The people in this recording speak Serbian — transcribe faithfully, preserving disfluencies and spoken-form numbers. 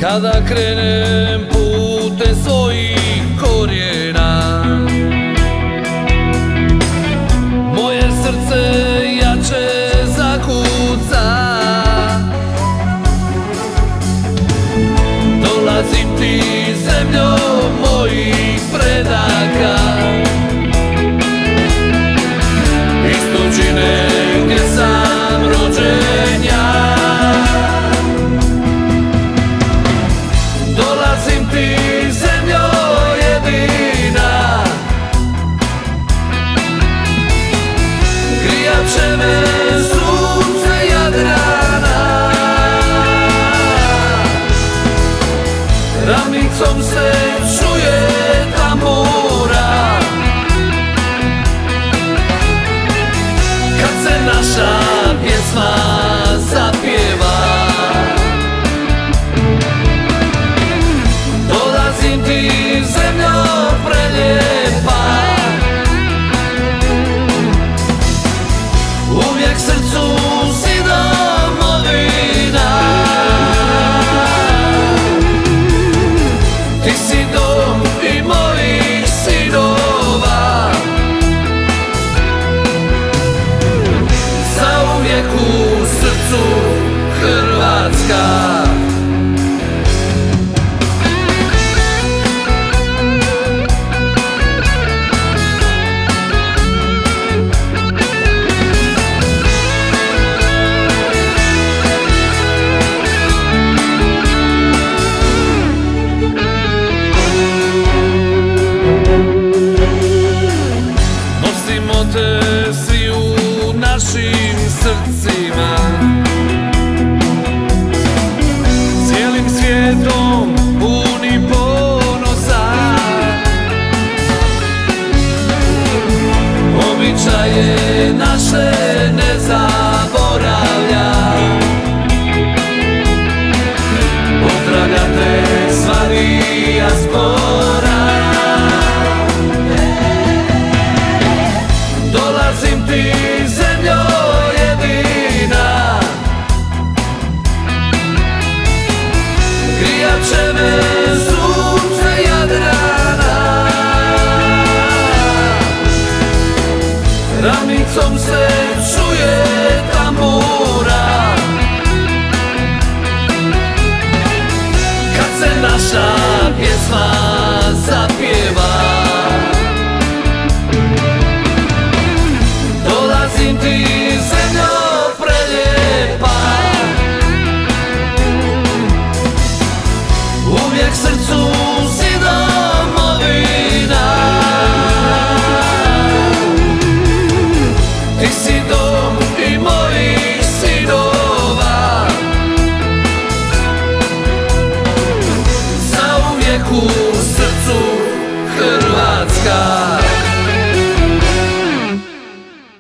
kada krenem putem svojih korijena. Moje srce jače zakuca, dolazim ti zemljo mojih predaka, iz tuđine gdje sam rođen ja. Dolazim ti zemljo jedina, grijat će me sunce Jadrana, ravnicom se čuje tambura, kad se naša pjesma zapjeva. Dolazim ti zemljo preljepa, uvijek srcu si domovina. Ti si dom i mojih sinova, zauvijek u srcu Hrvatska. Nosimo te svi u našim srcima, cijelim svijetom puni ponosa. Običaje naše ne zaboravlja, pozdravlja te sva dijaspora. Dolazim ti zemljo jedina, grijat će me sunce Jadrana, ravnicom se čuje tambura, kad se naša pjesma